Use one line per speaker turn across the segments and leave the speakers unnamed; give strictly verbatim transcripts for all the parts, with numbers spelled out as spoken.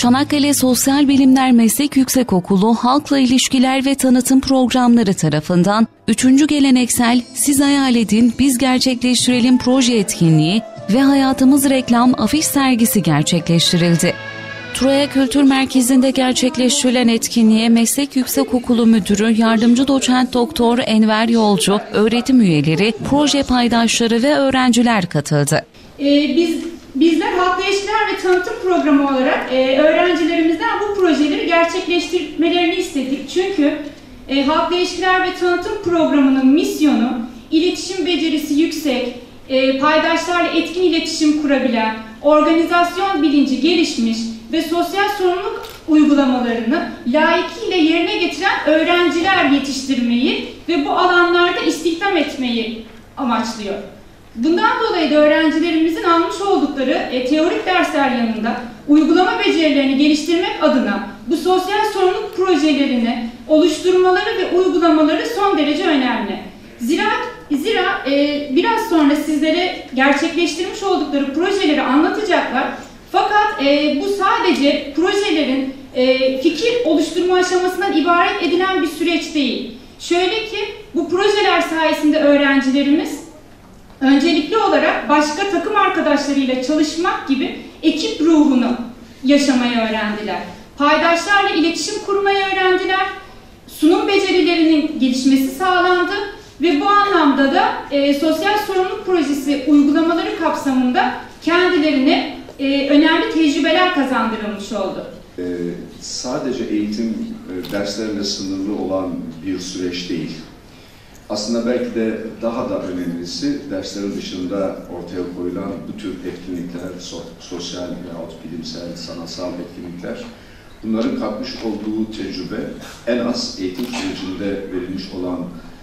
Çanakkale Sosyal Bilimler Meslek Yüksekokulu Halkla İlişkiler ve Tanıtım Programları tarafından üçüncü geleneksel Siz Hayal Edin, Biz Gerçekleştirelim proje etkinliği ve Hayatımız Reklam afiş sergisi gerçekleştirildi. Turaya Kültür Merkezi'nde gerçekleştirilen etkinliğe Meslek Yüksekokulu Müdürü Yardımcı Doçent Doktor Enver Yolcu, öğretim üyeleri, proje paydaşları ve öğrenciler katıldı.
Ee, biz Bizler Halkla İlişkiler ve Tanıtım Programı olarak e, öğrencilerimizden bu projeleri gerçekleştirmelerini istedik. Çünkü e, Halkla İlişkiler ve Tanıtım Programı'nın misyonu, iletişim becerisi yüksek, e, paydaşlarla etkin iletişim kurabilen, organizasyon bilinci gelişmiş ve sosyal sorumluluk uygulamalarını layıkıyla yerine getiren öğrenciler yetiştirmeyi ve bu alanlarda istihdam etmeyi amaçlıyor. Bundan dolayı da öğrencilerimizin almış oldukları e, teorik dersler yanında uygulama becerilerini geliştirmek adına bu sosyal sorumluluk projelerini oluşturmaları ve uygulamaları son derece önemli. Zira, zira e, biraz sonra sizlere gerçekleştirmiş oldukları projeleri anlatacaklar. Fakat e, bu sadece projelerin e, fikir oluşturma aşamasından ibaret edilen bir süreç değil. Şöyle ki bu projeler sayesinde öğrencilerimiz öncelikli olarak başka takım arkadaşlarıyla çalışmak gibi ekip ruhunu yaşamayı öğrendiler. Paydaşlarla iletişim kurmayı öğrendiler. Sunum becerilerinin gelişmesi sağlandı ve bu anlamda da e, sosyal sorumluluk projesi uygulamaları kapsamında kendilerine e, önemli tecrübeler kazandırılmış oldu.
Ee, sadece eğitim e, derslerle sınırlı olan bir süreç değil. Aslında belki de daha da önemlisi derslerin dışında ortaya koyulan bu tür etkinlikler, so sosyal veyahut bilimsel, sanatsal etkinlikler, bunların katmış olduğu tecrübe en az eğitim sürecinde verilmiş olan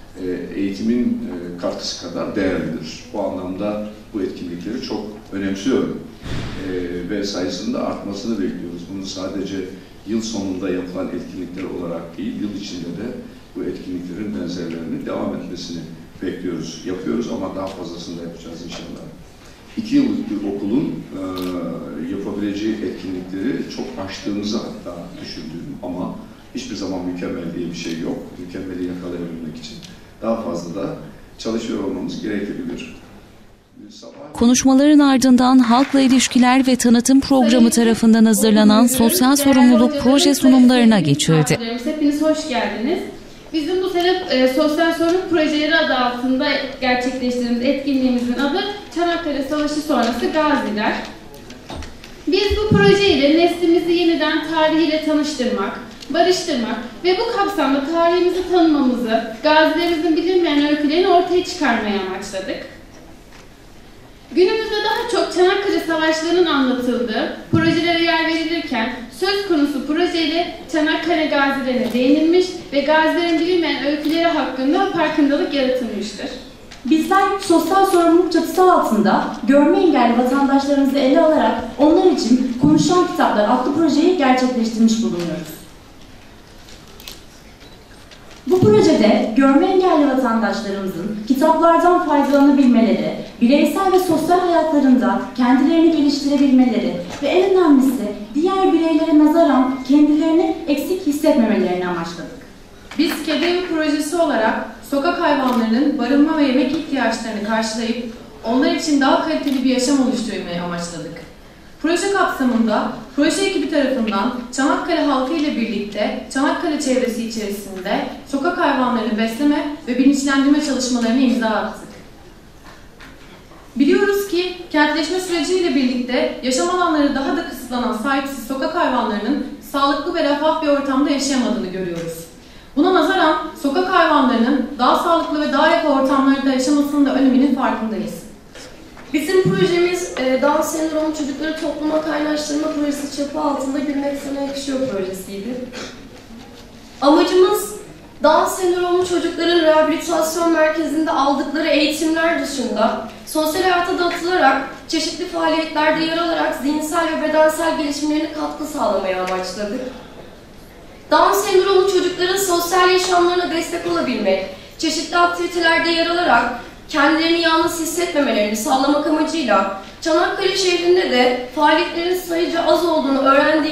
e, eğitimin e, katkısı kadar değerlidir. Bu anlamda bu etkinlikleri çok önemsiyorum e, ve sayısının da artmasını bekliyoruz. Bunu sadece yıl sonunda yapılan etkinlikler olarak değil, yıl içinde de bu etkinliklerin benzerlerinin devam etmesini bekliyoruz, yapıyoruz ama daha fazlasını da yapacağız inşallah. İki yıllık bir okulun e, yapabileceği etkinlikleri çok aştığımızı hatta düşündüğüm ama hiçbir zaman mükemmel diye bir şey yok. Mükemmeli yakalayabilmek için daha fazla da çalışıyor olmamız gerekebilir.
Konuşmaların ardından Halkla İlişkiler ve Tanıtım Programı tarafından hazırlanan sosyal sorumluluk proje sunumlarına geçildi.
Hepiniz hoş geldiniz. Bizim bu sene e, sosyal sorumluluk projeleri adı altında gerçekleştirdiğimiz etkinliğimizin adı Çanakkale Savaşı sonrası Gaziler. Biz bu projeyle neslimizi yeniden tarihiyle tanıştırmak, barıştırmak ve bu kapsamda tarihimizi tanımamızı, gazilerimizin bilinmeyen öykülerini ortaya çıkarmaya amaçladık. Günümüzde daha çok Çanakkale Savaşları'nın anlatıldığı projelere yer verilirken söz konusu projeyle Çanakkale gazilerine değinilmiş ve gazilerin bilinmeyen öyküleri hakkında farkındalık yaratılmıştır.
Bizler sosyal sorumluluk çatısı altında görme engelli vatandaşlarımızı ele alarak onlar için Konuşan Kitaplar adlı projeyi gerçekleştirmiş bulunuyoruz. Bu projede görme engelli vatandaşlarımızın kitaplardan faydalanabilmeleri, bireysel ve sosyal hayatlarında kendilerini geliştirebilmeleri ve en önemlisi diğer bireylere nazaran kendilerini eksik hissetmemelerini amaçladık.
Biz KEDEV projesi olarak sokak hayvanlarının barınma ve yemek ihtiyaçlarını karşılayıp onlar için daha kaliteli bir yaşam oluşturmayı amaçladık. Proje kapsamında proje ekibi tarafından Çanakkale halkı ile birlikte Çanakkale çevresi içerisinde sokak hayvanlarını besleme ve bilinçlendirme çalışmalarını imza attık. Biliyoruz ki kentleşme süreciyle birlikte yaşam alanları daha da kısıtlanan sahipsiz sokak hayvanlarının sağlıklı ve refah bir ortamda yaşayamadığını görüyoruz. Buna nazaran sokak hayvanlarının daha sağlıklı ve daha refah ortamlarda yaşamasının da öneminin farkındayız.
Bizim projemiz Down sendromu çocukları topluma kaynaştırma projesi çapı altında Gülmek Sana Yakışıyor projesiydi. Amacımız Down sendromu çocukların rehabilitasyon merkezinde aldıkları eğitimler dışında sosyal hayata da atılarak çeşitli faaliyetlerde yer alarak zihinsel ve bedensel gelişimlerine katkı sağlamaya amaçladık. Down sendromu çocukların sosyal yaşamlarına destek olabilmek, çeşitli aktivitelerde yer alarak kendilerini yalnız hissetmemelerini sağlamak amacıyla Çanakkale şehrinde de faaliyetlerin sayıca az olduğunu öğrendiğimizde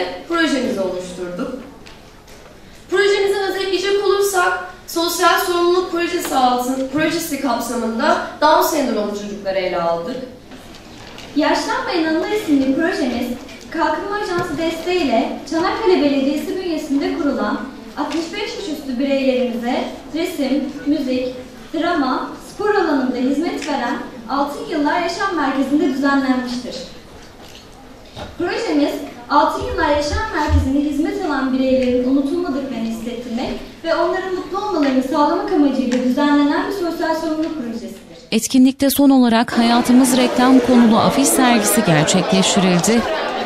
projemizi oluşturduk. Projemizi özetleyecek olursak, sosyal sorumluluk projesi altı, projesi kapsamında Down sendromlu çocukları ele aldık.
Yaşlanmayın Anılar isimli projemiz, Kalkınma Ajansı desteğiyle Çanakkale Belediyesi bünyesinde kurulan altmış beş yaş üstü bireylerimize resim, müzik, drama, spor alanında hizmet veren Altın Yıllar Yaşam Merkezi'nde düzenlenmiştir. Projemiz, Altın Yıllar Yaşam Merkezi'ne hizmet alan bireylerin unutulmadıklarını hissettirmek ve onların mutlu olmalarını sağlamak amacıyla düzenlenen bir sosyal sorumluluk projesidir.
Etkinlikte son olarak Hayatımız reklam konulu afiş sergisi gerçekleştirildi.